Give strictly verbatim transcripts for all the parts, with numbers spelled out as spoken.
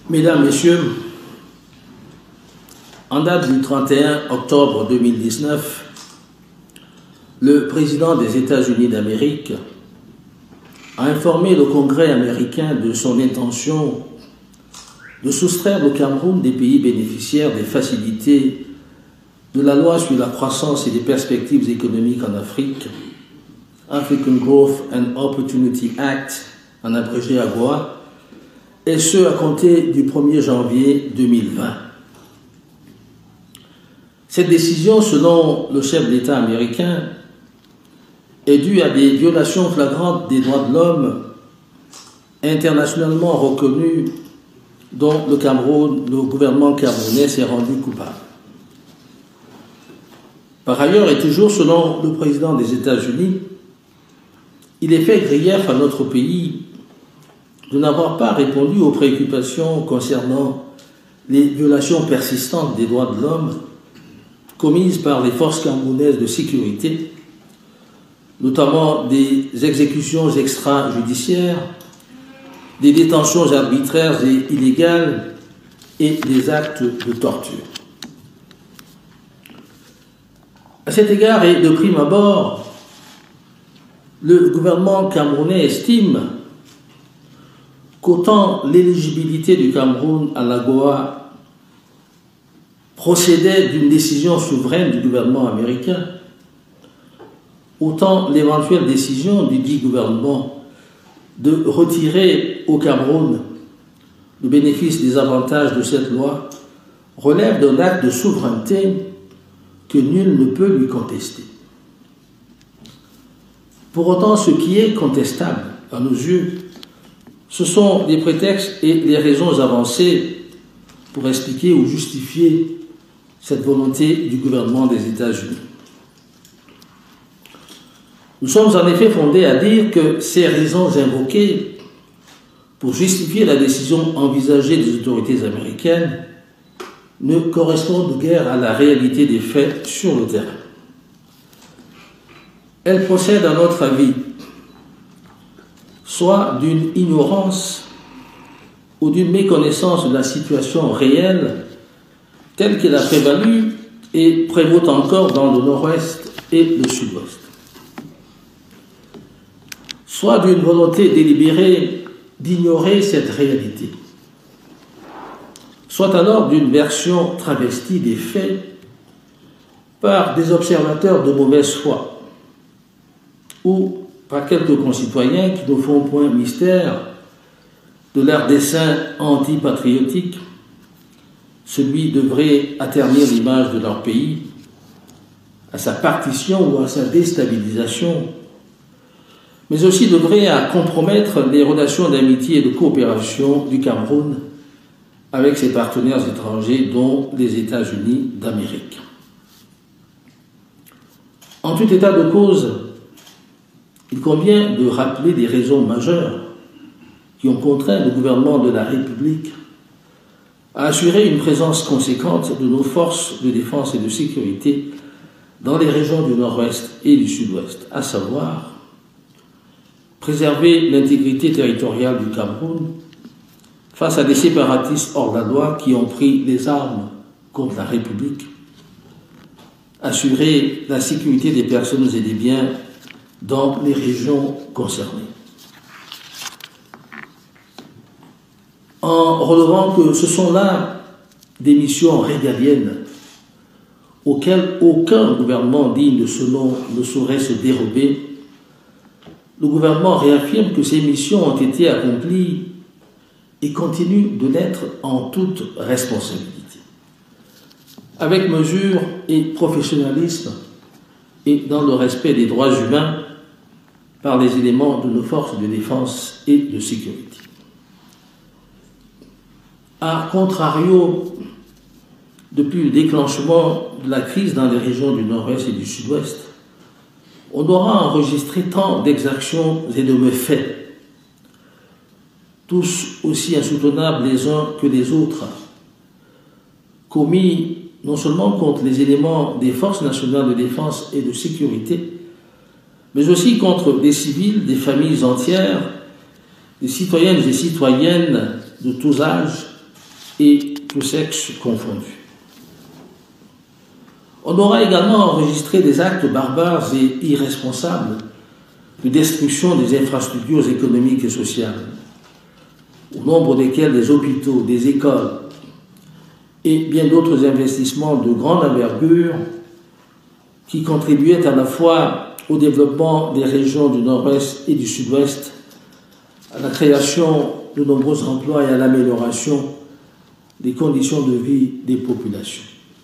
Mesdames, Messieurs, en date du trente et un octobre deux mille dix-neuf, le président des États-Unis d'Amérique a informé le Congrès américain de son intention de soustraire le Cameroun des pays bénéficiaires des facilités de la loi sur la croissance et les perspectives économiques en Afrique, African Growth and Opportunity Act, en abrégé AGOA, et ce à compter du premier janvier deux mille vingt. Cette décision, selon le chef d'État américain, est due à des violations flagrantes des droits de l'homme internationalement reconnues dont le Cameroun, le gouvernement camerounais s'est rendu coupable. Par ailleurs, et toujours selon le président des États-Unis, il est fait grief à notre pays de n'avoir pas répondu aux préoccupations concernant les violations persistantes des droits de l'homme commises par les forces camerounaises de sécurité, notamment des exécutions extrajudiciaires, des détentions arbitraires et illégales et des actes de torture. À cet égard, et de prime abord, le gouvernement camerounais estime qu'autant l'éligibilité du Cameroun à l'AGOA procédait d'une décision souveraine du gouvernement américain, autant l'éventuelle décision du dit gouvernement de retirer au Cameroun le bénéfice des avantages de cette loi relève d'un acte de souveraineté que nul ne peut lui contester. Pour autant, ce qui est contestable à nos yeux, ce sont les prétextes et les raisons avancées pour expliquer ou justifier cette volonté du gouvernement des États-Unis. Nous sommes en effet fondés à dire que ces raisons invoquées pour justifier la décision envisagée des autorités américaines ne correspondent guère à la réalité des faits sur le terrain. Elles procèdent, à notre avis, soit d'une ignorance ou d'une méconnaissance de la situation réelle telle qu'elle a prévalu et prévaut encore dans le nord-ouest et le sud-ouest, soit d'une volonté délibérée d'ignorer cette réalité, soit alors d'une version travestie des faits par des observateurs de mauvaise foi ou par quelques concitoyens qui ne font point mystère de leur dessein antipatriotique, celui d'œuvrer à ternir l'image de leur pays, à sa partition ou à sa déstabilisation, mais aussi d'œuvrer à compromettre les relations d'amitié et de coopération du Cameroun avec ses partenaires étrangers, dont les États-Unis d'Amérique. En tout état de cause, il convient de rappeler des raisons majeures qui ont contraint le gouvernement de la République à assurer une présence conséquente de nos forces de défense et de sécurité dans les régions du nord-ouest et du sud-ouest, à savoir préserver l'intégrité territoriale du Cameroun face à des séparatistes hors la loi qui ont pris les armes contre la République, assurer la sécurité des personnes et des biens dans les régions concernées. En relevant que ce sont là des missions régaliennes auxquelles aucun gouvernement digne de ce nom ne saurait se dérober, le gouvernement réaffirme que ces missions ont été accomplies et continuent de l'être en toute responsabilité, avec mesure et professionnalisme et dans le respect des droits humains par les éléments de nos forces de défense et de sécurité. A contrario, depuis le déclenchement de la crise dans les régions du nord-ouest et du sud-ouest, on aura enregistré tant d'exactions et de méfaits, tous aussi insoutenables les uns que les autres, commis non seulement contre les éléments des forces nationales de défense et de sécurité, mais aussi contre des civils, des familles entières, des citoyennes et citoyennes de tous âges, et tous sexes confondus. On aura également enregistré des actes barbares et irresponsables de destruction des infrastructures économiques et sociales, au nombre desquels des hôpitaux, des écoles et bien d'autres investissements de grande envergure qui contribuaient à la fois au développement des régions du Nord-Ouest et du Sud-Ouest, à la création de nombreux emplois et à l'amélioration des conditions de vie des populations.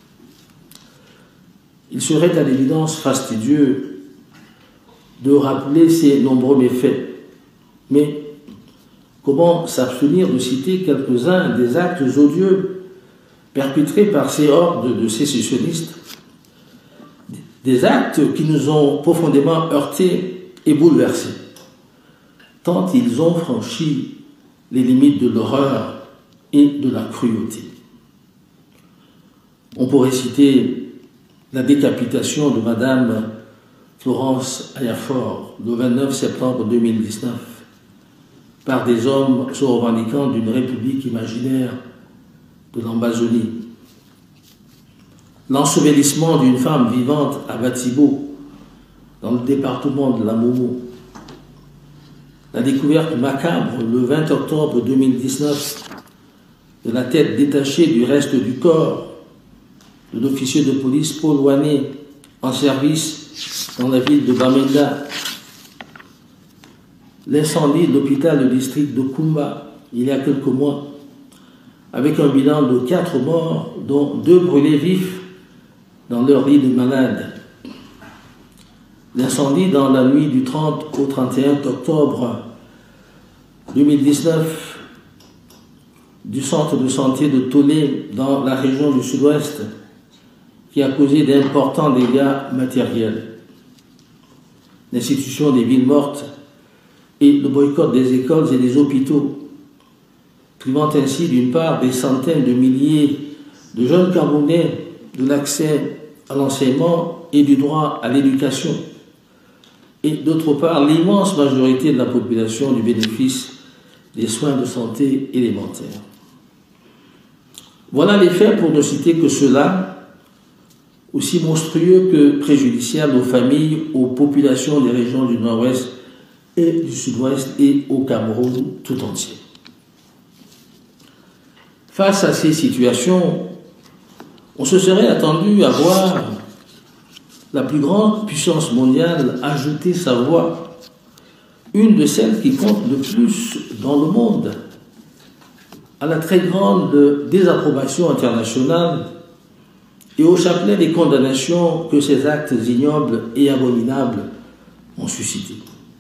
Il serait à l'évidence fastidieux de rappeler ces nombreux méfaits, mais comment s'abstenir de citer quelques-uns des actes odieux perpétrés par ces hordes de sécessionnistes, des actes qui nous ont profondément heurtés et bouleversés, tant ils ont franchi les limites de l'horreur et de la cruauté. On pourrait citer la décapitation de Madame Florence Ayaphor le vingt-neuf septembre deux mille dix-neuf par des hommes se revendiquant d'une république imaginaire de l'Ambazonie. L'ensevelissement d'une femme vivante à Batibo, dans le département de la Momo. La découverte macabre le vingt octobre deux mille dix-neuf de la tête détachée du reste du corps de l'officier de police Paul Wané en service dans la ville de Bamenda. L'incendie de l'hôpital de district de Kumba il y a quelques mois, avec un bilan de quatre morts, dont deux brûlés vifs dans leur lit de malade. L'incendie dans la nuit du trente au trente et un octobre deux mille dix-neuf du centre de santé de Tolé dans la région du Sud-Ouest, qui a causé d'importants dégâts matériels. L'institution des villes mortes et le boycott des écoles et des hôpitaux, privant ainsi d'une part des centaines de milliers de jeunes Camerounais de l'accès à l'enseignement et du droit à l'éducation, et d'autre part l'immense majorité de la population du bénéfice des soins de santé élémentaires. Voilà les faits, pour ne citer que cela, aussi monstrueux que préjudiciables aux familles, aux populations des régions du Nord-Ouest et du Sud-Ouest et au Cameroun tout entier. Face à ces situations, on se serait attendu à voir la plus grande puissance mondiale ajouter sa voix, une de celles qui compte le plus dans le monde, à la très grande désapprobation internationale et au chapelet des condamnations que ces actes ignobles et abominables ont suscité.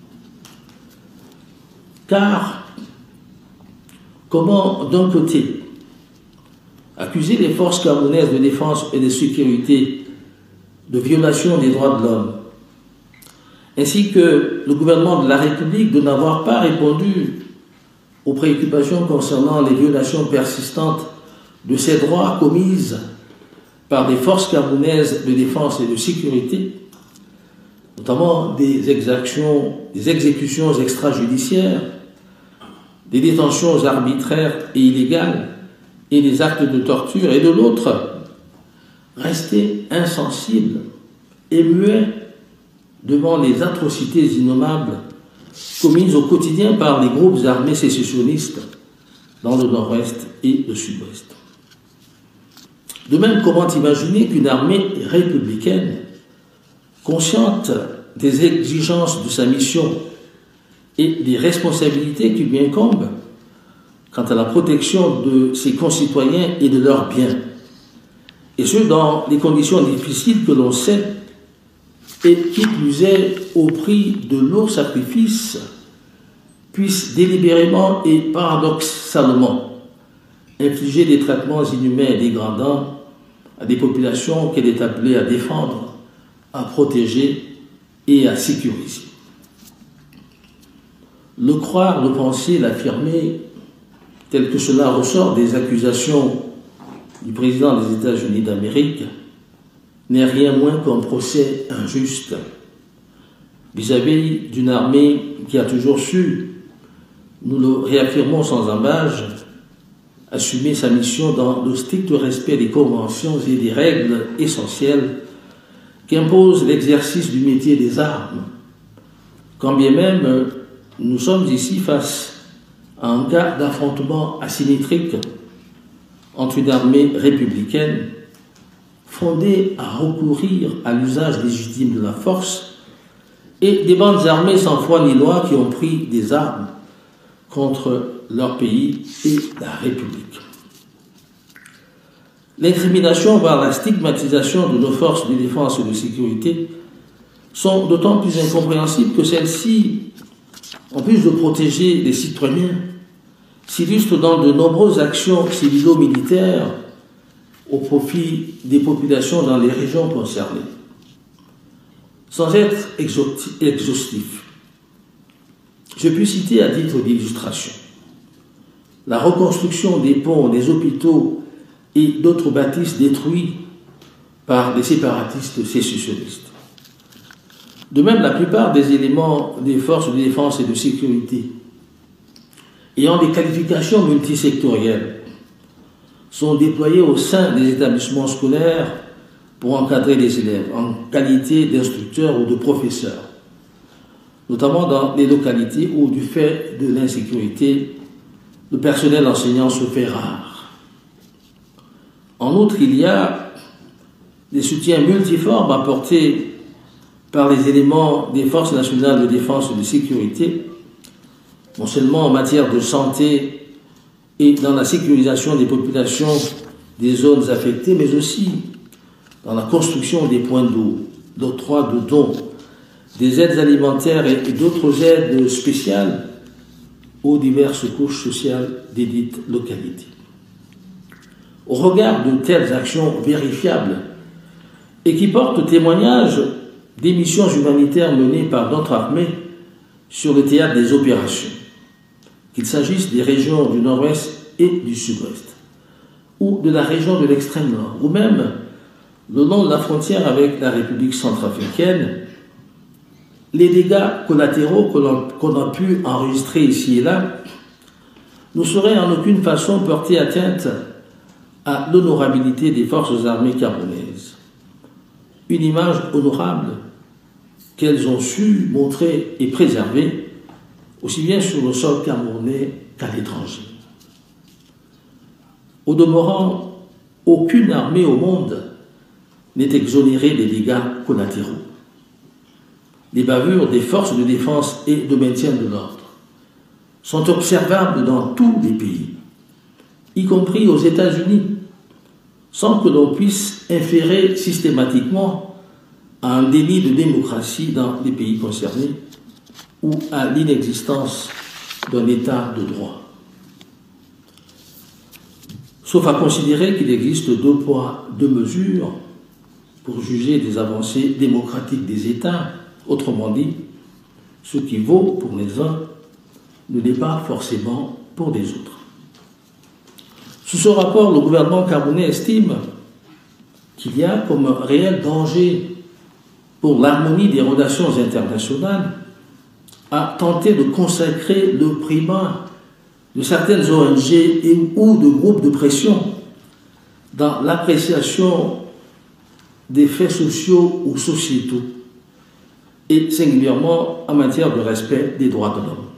Car, comment d'un côté accuser les forces camerounaises de défense et de sécurité de violation des droits de l'homme, ainsi que le gouvernement de la République de n'avoir pas répondu aux préoccupations concernant les violations persistantes de ces droits commises par des forces camerounaises de défense et de sécurité, notamment des exactions, des exécutions extrajudiciaires, des détentions arbitraires et illégales et des actes de torture, et de l'autre, rester insensible et muet devant les atrocités innommables commises au quotidien par les groupes armés sécessionnistes dans le Nord-Ouest et le Sud-Ouest. De même, comment imaginer qu'une armée républicaine, consciente des exigences de sa mission et des responsabilités qui lui incombent quant à la protection de ses concitoyens et de leurs biens, et ce dans les conditions difficiles que l'on sait, et qui plus est au prix de lourds sacrifices, puisse délibérément et paradoxalement infliger des traitements inhumains et dégradants à des populations qu'elle est appelée à défendre, à protéger et à sécuriser. Le croire, le penser, l'affirmer, tel que cela ressort des accusations du président des États-Unis d'Amérique, n'est rien moins qu'un procès injuste vis-à-vis d'une armée qui a toujours su, nous le réaffirmons sans embâge, assumer sa mission dans le strict respect des conventions et des règles essentielles qu'impose l'exercice du métier des armes, quand bien même nous sommes ici face à un cas d'affrontement asymétrique entre une armée républicaine fondée à recourir à l'usage légitime de la force et des bandes armées sans foi ni loi qui ont pris des armes contre leur pays et la République. L'incrimination, voire la stigmatisation de nos forces de défense et de sécurité sont d'autant plus incompréhensibles que celles-ci, en plus de protéger les citoyens, s'illustrent dans de nombreuses actions civilo-militaires au profit des populations dans les régions concernées. Sans être exhaustif, je puis citer à titre d'illustration la reconstruction des ponts, des hôpitaux et d'autres bâtisses détruits par des séparatistes sécessionnistes. De même, la plupart des éléments des forces de défense et de sécurité ayant des qualifications multisectorielles sont déployés au sein des établissements scolaires pour encadrer les élèves en qualité d'instructeurs ou de professeurs, notamment dans les localités où, du fait de l'insécurité, le personnel enseignant se fait rare. En outre, il y a des soutiens multiformes apportés par les éléments des forces nationales de défense et de sécurité, non seulement en matière de santé et dans la sécurisation des populations des zones affectées, mais aussi dans la construction des points d'eau, l'octroi de dons, des aides alimentaires et d'autres aides spéciales aux diverses couches sociales des dites localités. Au regard de telles actions vérifiables et qui portent témoignage des missions humanitaires menées par notre armée sur le théâtre des opérations, qu'il s'agisse des régions du nord-ouest et du sud-ouest, ou de la région de l'extrême nord, ou même le long de la frontière avec la République centrafricaine, les dégâts collatéraux qu'on a pu enregistrer ici et là ne sauraient en aucune façon porter atteinte à l'honorabilité des forces armées camerounaises. Une image honorable qu'elles ont su montrer et préserver, aussi bien sur le sol camerounais qu'à l'étranger. Au demeurant, aucune armée au monde n'est exonérée des dégâts collatéraux. Les bavures des forces de défense et de maintien de l'ordre sont observables dans tous les pays, y compris aux États-Unis, sans que l'on puisse inférer systématiquement à un déni de démocratie dans les pays concernés ou à l'inexistence d'un état de droit. Sauf à considérer qu'il existe deux poids, deux mesures pour juger des avancées démocratiques des États. Autrement dit, ce qui vaut pour les uns ne l'est pas forcément pour les autres. Sous ce rapport, le gouvernement camerounais estime qu'il y a comme un réel danger pour l'harmonie des relations internationales à tenter de consacrer le primat de certaines O N G et ou de groupes de pression dans l'appréciation des faits sociaux ou sociétaux, et singulièrement en matière de respect des droits de l'homme.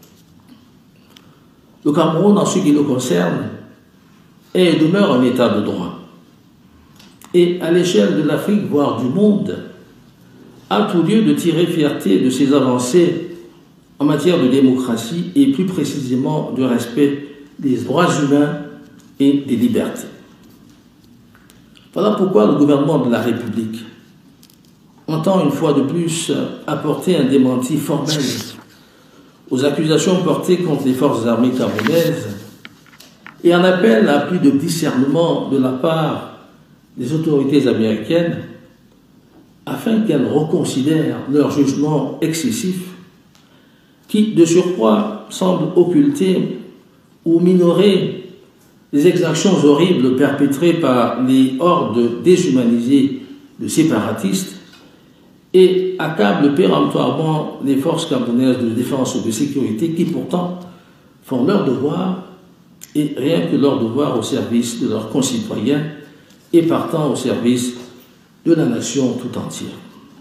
Le Cameroun, en ce qui le concerne, est et demeure un état de droit. Et à l'échelle de l'Afrique, voire du monde, a tout lieu de tirer fierté de ses avancées en matière de démocratie et plus précisément de respect des droits humains et des libertés. Voilà pourquoi le gouvernement de la République entend une fois de plus apporter un démenti formel aux accusations portées contre les forces armées camerounaises et en appelle à plus de discernement de la part des autorités américaines afin qu'elles reconsidèrent leur jugement excessif qui, de surcroît, semble occulter ou minorer les exactions horribles perpétrées par les hordes déshumanisées de séparatistes et accable péremptoirement les forces camerounaises de défense et de sécurité qui pourtant font leur devoir et rien que leur devoir au service de leurs concitoyens et partant au service de la nation tout entière.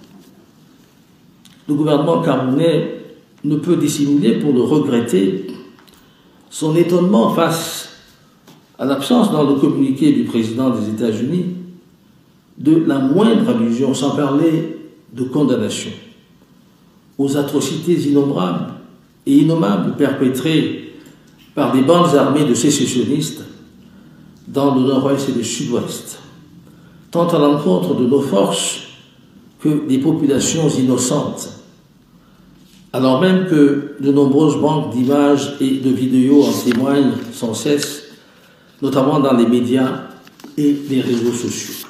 Le gouvernement camerounais ne peut dissimuler, pour le regretter, son étonnement face à l'absence dans le communiqué du président des États-Unis de la moindre allusion, sans parler de condamnation, aux atrocités innombrables et innommables perpétrées par des bandes armées de sécessionnistes dans le nord-ouest et le sud-ouest, tant à l'encontre de nos forces que des populations innocentes, alors même que de nombreuses banques d'images et de vidéos en témoignent sans cesse, notamment dans les médias et les réseaux sociaux.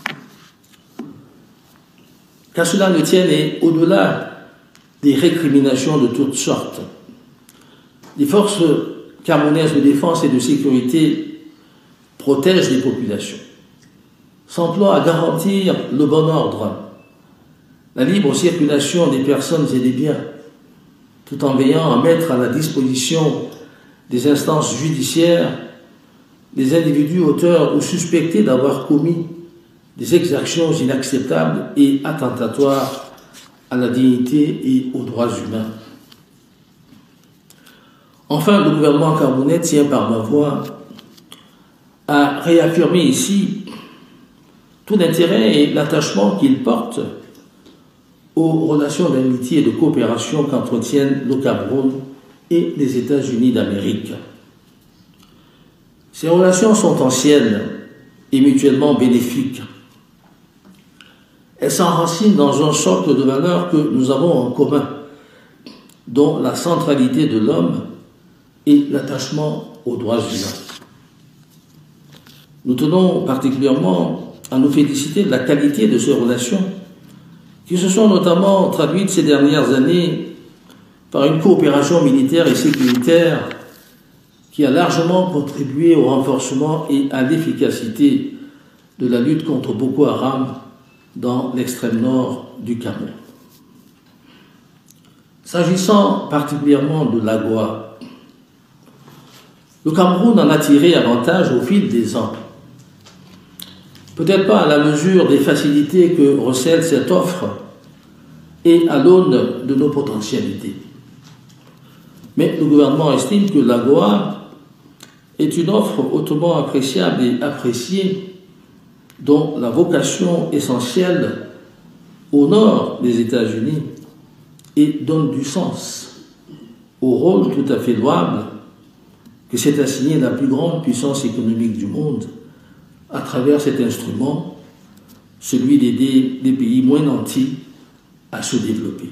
Qu'à cela ne tienne, et au-delà des récriminations de toutes sortes, les forces camerounaises de défense et de sécurité protègent les populations, s'emploient à garantir le bon ordre, la libre circulation des personnes et des biens, tout en veillant à mettre à la disposition des instances judiciaires les individus auteurs ou suspectés d'avoir commis des exactions inacceptables et attentatoires à la dignité et aux droits humains. Enfin, le gouvernement camerounais tient par ma voix à réaffirmer ici tout l'intérêt et l'attachement qu'il porte aux relations d'amitié et de coopération qu'entretiennent le Cameroun et les États-Unis d'Amérique. Ces relations sont anciennes et mutuellement bénéfiques. Elles s'enracinent dans un socle de valeurs que nous avons en commun, dont la centralité de l'homme et l'attachement aux droits humains. Nous tenons particulièrement à nous féliciter de la qualité de ces relations, qui se sont notamment traduites ces dernières années par une coopération militaire et sécuritaire qui a largement contribué au renforcement et à l'efficacité de la lutte contre Boko Haram dans l'extrême nord du Cameroun. S'agissant particulièrement de l'A G O A, le Cameroun en a tiré avantage au fil des ans. Peut-être pas à la mesure des facilités que recèle cette offre et à l'aune de nos potentialités. Mais le gouvernement estime que l'A G O A est une offre hautement appréciable et appréciée, dont la vocation essentielle honore les États-Unis et donne du sens au rôle tout à fait louable que s'est assigné la plus grande puissance économique du monde à travers cet instrument, celui d'aider les pays moins nantis à se développer.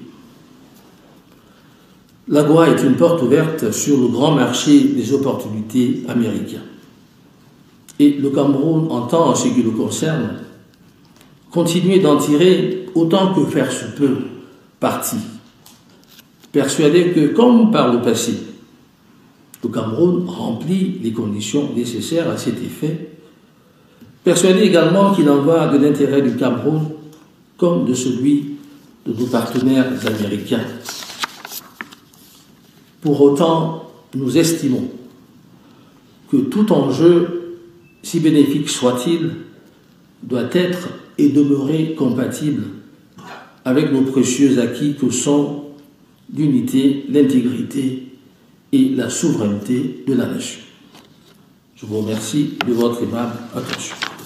L'A G O A est une porte ouverte sur le grand marché des opportunités américains. Et le Cameroun entend, en ce qui le concerne, continuer d'en tirer autant que faire se peut parti, persuadé que, comme par le passé, le Cameroun remplit les conditions nécessaires à cet effet, persuadé également qu'il en va de l'intérêt du Cameroun comme de celui de nos partenaires américains. Pour autant, nous estimons que tout enjeu, si bénéfique soit-il, doit être et demeurer compatible avec nos précieux acquis que sont l'unité, l'intégrité et la souveraineté de la nation. Je vous remercie de votre aimable attention.